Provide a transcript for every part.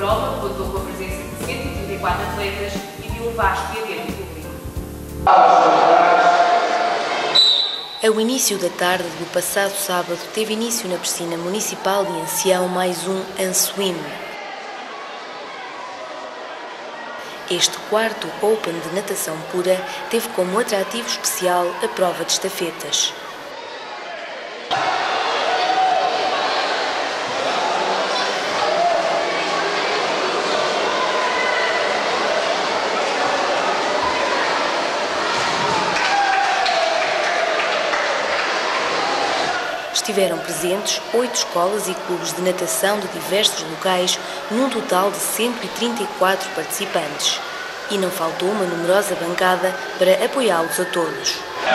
prova contou com a presença de 134 atletas e de um vasto e atento público. Ao início da tarde do passado sábado, teve início na piscina municipal de Ancião mais um Answim. Este quarto Open de natação pura teve como atrativo especial a prova de estafetas. Estiveram presentes 8 escolas e clubes de natação de diversos locais, num total de 134 participantes. E não faltou uma numerosa bancada para apoiá-los a todos.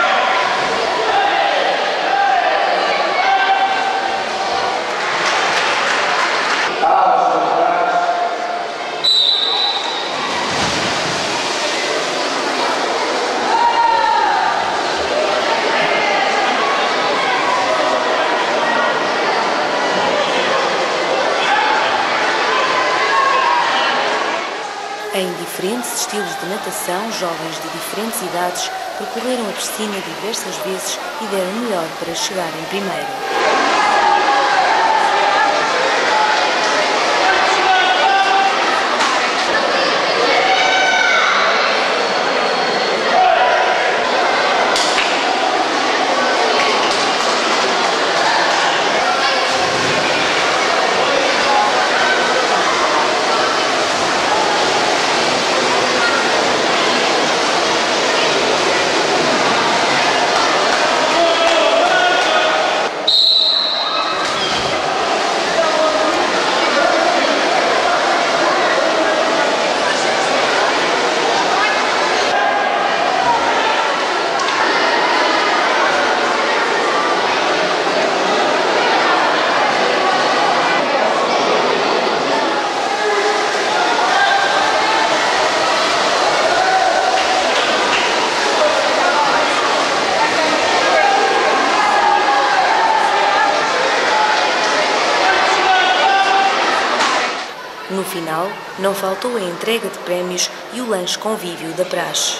Em diferentes estilos de natação, jovens de diferentes idades percorreram a piscina diversas vezes e deram o melhor para chegar em primeiro. No final, não faltou a entrega de prémios e o lanche convívio da praxe.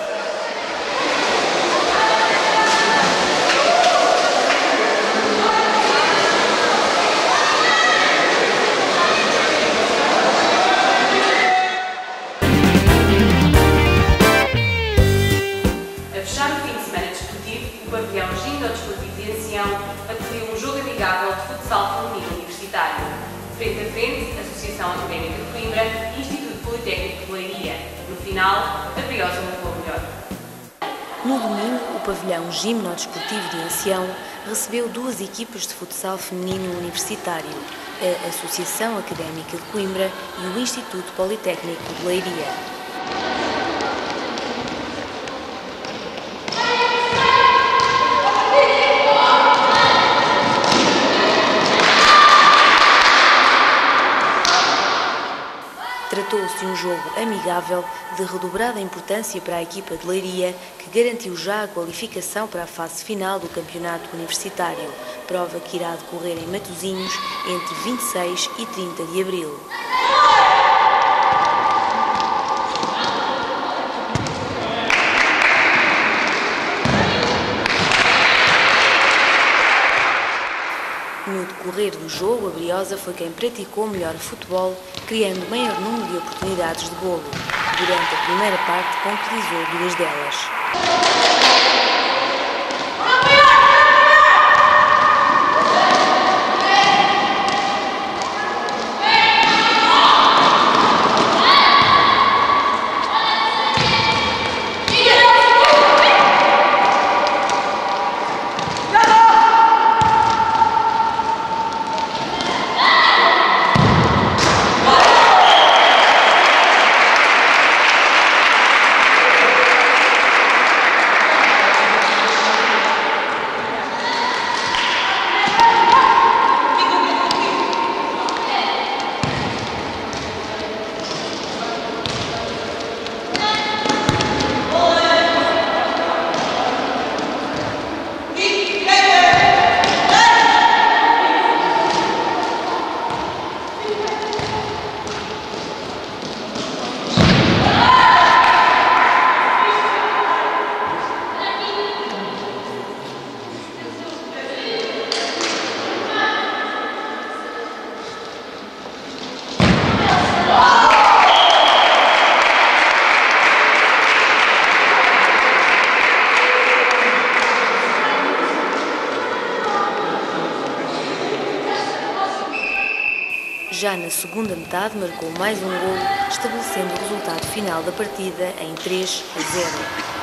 A fechar o fim de semana desportivo, o pavilhão Gindodesportivo de Ancião acolheu um jogo amigável de futsal feminino universitário. Frente a frente, Associação Académica de Coimbra e Instituto Politécnico de Leiria. No final, a Briosa levou melhor. No domingo, o pavilhão Gimnodesportivo de Ancião recebeu 2 equipas de futsal feminino universitário, a Associação Académica de Coimbra e o Instituto Politécnico de Leiria. Tratou-se de um jogo amigável de redobrada importância para a equipa de Leiria, que garantiu já a qualificação para a fase final do campeonato universitário, prova que irá decorrer em Matosinhos entre 26 e 30 de abril. No decorrer do jogo, a Briosa foi quem praticou melhor futebol, criando maior número de oportunidades de golo. Durante a primeira parte, concretizou 2 delas. já na segunda metade marcou mais um golo, estabelecendo o resultado final da partida em 3-0.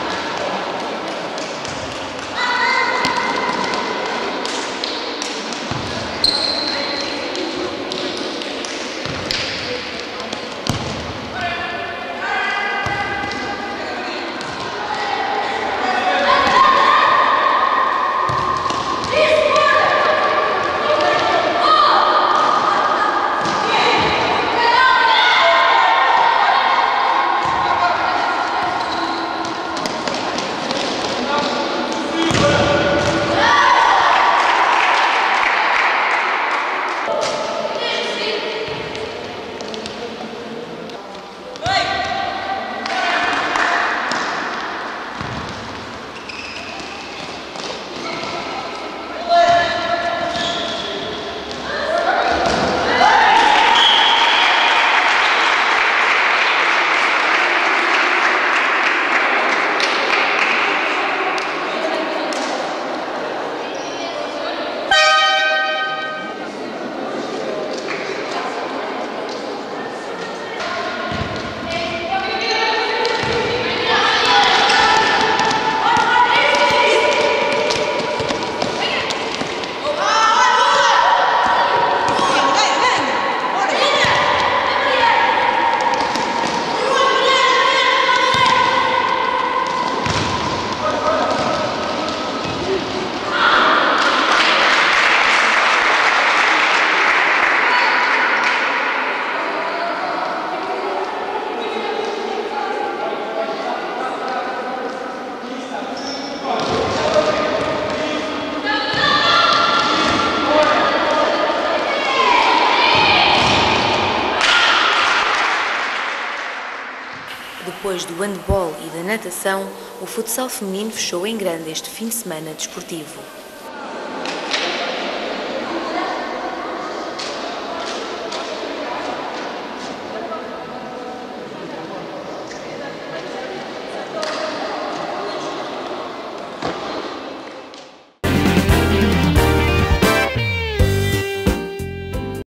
Depois do handball e da natação, o futsal feminino fechou em grande este fim de semana desportivo.